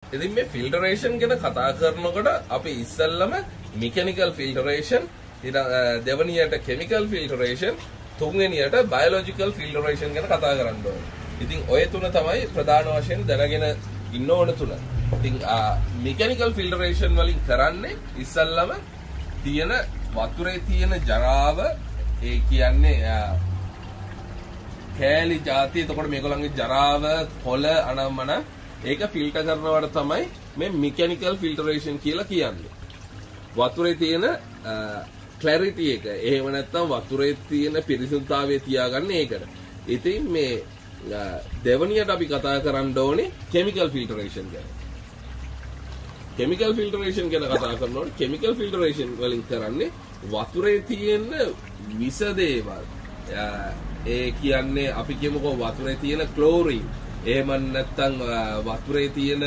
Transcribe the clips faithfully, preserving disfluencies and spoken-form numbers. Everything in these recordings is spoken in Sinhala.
ඉතින් මේ ෆිල්ටරේෂන් ගැන කතා කරනකොට අපි ඉස්සෙල්ලම මෙකැනිකල් ෆිල්ටරේෂන්, දෙවෙනියට කෙමිකල් ෆිල්ටරේෂන්, තුන්වෙනියට බයොලොජිකල් ෆිල්ටරේෂන් ගැන කතා කරන්න ඕනේ. ඉතින් ඔය තුන තමයි ප්‍රධාන වශයෙන් දැනගෙන ඉන්න ඕන තුන. ඉතින් මෙකැනිකල් ෆිල්ටරේෂන් වලින් කරන්නේ ඉස්සෙල්ලම තියෙන වතුරේ තියෙන ජරාව, ඒ කියන්නේ කෑලි જાති, එතකොට මේගොල්ලන්ගේ ජරාව, කොළ අනම්මන ඒක ෆිල්ටර් කරනවට තමයි මේ මෙකැනිකල් ෆිල්ටරේෂන් කියලා කියන්නේ. වතුරේ තියෙන ක්ලැරිටි එක, එහෙම නැත්නම් වතුරේ තියෙන පිරිසිදුතාවය තියාගන්න ඒකට. ඉතින් මේ දෙවනියට අපි කතා කරන්න ඕනේ කෙමිකල් ෆිල්ටරේෂන් ගැන. කෙමිකල් ෆිල්ටරේෂන් ගැන කතා කරනකොට කෙමිකල් ෆිල්ටරේෂන් වලින් කරන්නේ වතුරේ තියෙන විස දේවල්. ඒ කියන්නේ අපි කියමුකෝ වතුරේ තියෙන ක්ලෝරින්, එහෙම නැත්නම් වතුරේ තියෙන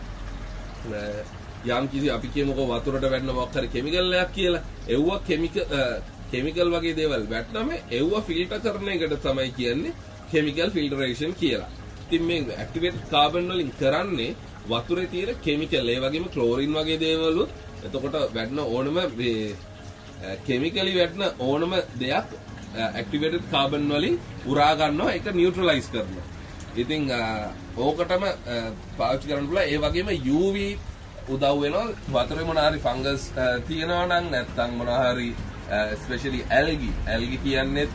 යම් කිසි අපි කියමුකෝ වතුරට වැටෙන මොකක් හරි කෙමිකල් එකක් කියලා. ඒව කෙමිකල් කෙමිකල් වගේ දේවල් වැටෙනම ඒව ෆිල්ටර් කරන එකට තමයි කියන්නේ කෙමිකල් ෆිල්ටරේෂන් කියලා. ඉතින් මේ ඇක්ටිවේටඩ් කාබන් වලින් කරන්නේ වතුරේ තියෙන කෙමිකල්, ඒ වගේම ක්ලෝරින් වගේ දේවල් උත් එතකොට වැටෙන ඕනම මේ කෙමිකලි වැටෙන ඕනම දෙයක් ඇක්ටිවේටඩ් කාබන් වලින් උරා ගන්නවා, ඒක නියුට්‍රලයිස් කරනවා. ඉතින් ඕකටම පාවිච්චි කරන්න පුළුවන්. ඒ වගේම U V උදව් වෙනවා. වතුරේ මොන හරි ෆංගස් තියෙනවා නම්, නැත්නම් මොන හරි ස්පෙෂලි ඇල්ගි ඇල්ගි කියන්නේ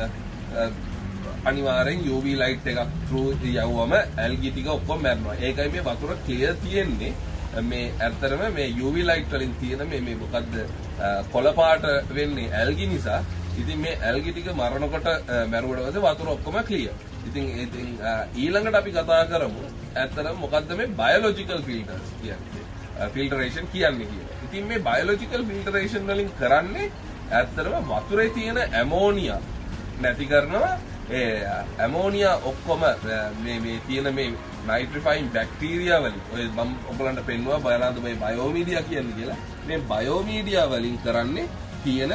අනිවාර්යෙන් U V ලයිට් එකක් through යවුවම ඇල්ගි ටික ඔක්කොම මැරෙනවා. ඒකයි මේ වතුර ක්ලියර් තියෙන්නේ. මේ ඇත්තටම මේ U V ලයිට් වලින් තියෙන මේ මේ මොකද්ද කොළ පාට වෙන්නේ ඇල්ගි නිසා. ඉතින් මේ ඇල්ගි ටික මරනකොට මැරුවට පස්සේ වතුර ඔක්කොම ක්ලියර්. ඉතින් ඉතින් ඊළඟට අපි කතා කරමු ඇත්තටම මොකද්ද මේ බයොලොජිකල් ෆිල්ටර්ස් කියන්නේ. ෆිල්ටරේෂන් කියන්නේ කියලා. ඉතින් මේ බයොලොජිකල් ෆිල්ටරේෂන් වලින් කරන්නේ ඇත්තටම වතුරේ තියෙන ඇමෝනියා නැති කරනවා. ඒ ඇමෝනියා ඔක්කොම මේ මේ තියෙන මේ නයිට්‍රිෆයින් බැක්ටීරියා වලින්, ඔය මම ඔයගලන්ට පෙන්නුවා බලන්න මේ බයෝමීඩියා කියන්නේ කියලා. මේ බයෝමීඩියා වලින් කරන්නේ තියෙන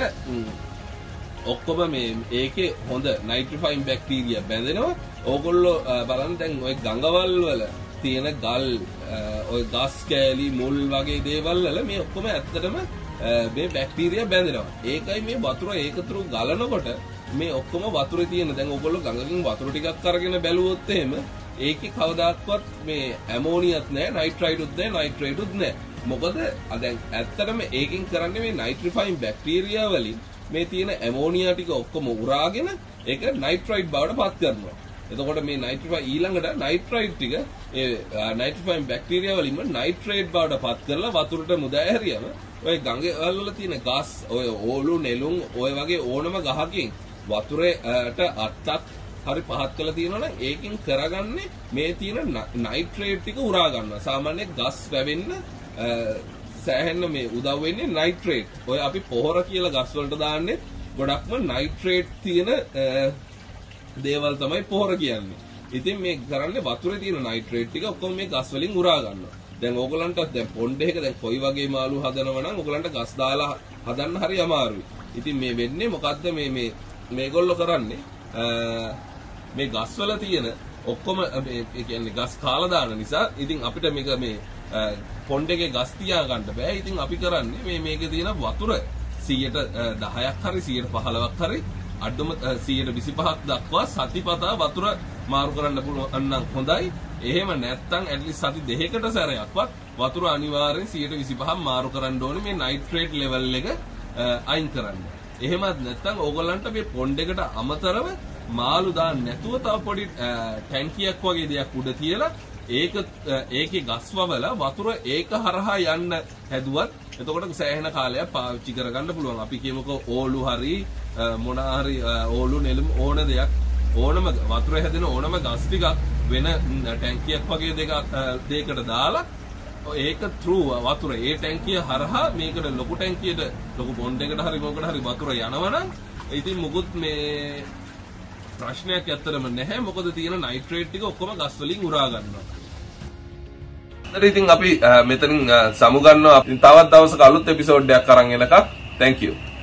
ඔක්කොම මේ ඒකේ හොඳ නයිට්‍රිෆයින් බැක්ටීරියා බැඳෙනවා. ඕගොල්ලෝ බලන්න දැන් ඔය ගඟවල් වල තියෙන ගල්, ඔය ගස් කෑලි, මුල් වගේ දේවල් වල මේ ඔක්කොම ඇත්තටම මේ බැක්ටීරියා බැඳෙනවා. ඒකයි මේ වතුර ඒකතුරු ගලනකොට මේ ඔක්කොම වතුරේ තියෙන, දැන් ඔයගොල්ලෝ ගඟකින් වතුර ටිකක් අරගෙන බැලුවොත් එහෙම ඒකේ කවදාවත් මේ ඇමෝනියත් නැහැ, නයිට්‍රයිඩුත් නැහැ, නයිට්‍රේටුත් නැහැ. මොකද දැන් ඇත්තටම ඒකෙන් කරන්නේ මේ නයිට්‍රිෆයින් බැක්ටීරියා වලින් මේ තියෙන ඇමෝනියා ටික ඔක්කොම උරාගෙන ඒක නයිට්‍රයිඩ් බවට පත් කරනවා. එතකොට මේ නයිට්‍රිෆයි ඊළඟට නයිට්‍රයිඩ් ටික ඒ නයිට්‍රිෆයින් බැක්ටීරියා වලින්ම නයිට්‍රේට් බවට පත් කරලා වතුරට මුදා හැරියම ඔය ගඟවල වල තියෙන ගස්, ඔය ඕලු, නෙළුම්, ඔය වගේ ඕනම ගහකින් වතුරේට අත්තක් හරි පහත් කරලා තියෙනවා නම් ඒකෙන් කරගන්නේ මේ තියෙන නයිට්‍රේට් ටික උරා ගන්නවා. සාමාන්‍ය ගස් වැවෙන්න සෑහෙන්න මේ උදව් වෙන්නේ නයිට්‍රේට්. ඔය අපි පොහොර කියලා ගස් වලට දාන්නේ ගොඩක්ම නයිට්‍රේට් තියෙන දේවල් තමයි පොහොර කියන්නේ. ඉතින් මේ කරන්නේ වතුරේ තියෙන නයිට්‍රේට් ටික ඔක්කොම මේ ගස් වලින් උරා ගන්නවා. දැන් ඕගලන්ට දැන් පොණ්ඩ එක දැන් කොයි වගේ මාළු හදනවා නම් ඕගලන්ට ගස් දාලා හදන්න හරි අමාරුයි. ඉතින් මේ වෙන්නේ මොකද්ද මේ මේ මේගොල්ලෝ කරන්නේ මේ ගස් වල තියෙන ඔක්කොම ඒ කියන්නේ ගස් කාලා දාන නිසා ඉතින් අපිට මේක මේ පොණ්ඩ එකේ ගස් තියා ගන්න බෑ. ඉතින් අපි කරන්නේ මේ මේකේ තියෙන වතුර සියයට දහයක් හරි සියයට පහළොවක් හරි අඩුම සියයට විසිපහක් දක්වා සතිපතා වතුර මාරු කරන්න පුළුවන් නම් හොඳයි. එහෙම නැත්නම් ඇට්ලිස්ට් සති දෙකකට සැරයක්වත් වතුර අනිවාර්යෙන් සියයට විසිපහක් මාරු කරන්න ඕනේ මේ නයිට්‍රේට් ලෙවල් එක අයින් කරන්න. එහෙමත් නැත්නම් ඕගොල්ලන්ට මේ පොණ්ඩ එකට අමතරව මාළු දාන්න නැතුව තව පොඩි ටැංකියක් වගේ දෙයක් උඩ තියලා ඒක ඒකේ ගස් වවලා වතුර ඒක හරහා යන්න හැදුවත් එතකොට සෑහෙන කාලයක් පාවිච්චි කරගන්න පුළුවන්. අපි කියමුකෝ ඕලු හරි මොන හරි ඕලු නෙළුම් ඕන දෙයක් ඕනම වතුර හැදෙන ඕනම ගස් ටිකක් වෙන ටැංකියක් වගේ දෙකක් දෙයකට දාලා ඒක through වතුර ඒ ටැංකිය හරහා මේකට ලොකු ටැංකියට ලොකු බොන්ඩ් එකකට හරි මොකකට හරි වතුර යනවනම් ඉතින් මුකුත් මේ ප්‍රශ්නයක් ඇත්තටම නැහැ. මොකද තියෙන නයිට්‍රේට් ටික ඔක්කොම ගස් වලින් උරා ගන්නවා. ඉතින් අපි මෙතනින් සමු ගන්නවා. තවත් දවසක අලුත් එපිසෝඩ් එකක් අරන් එනකම් thank you.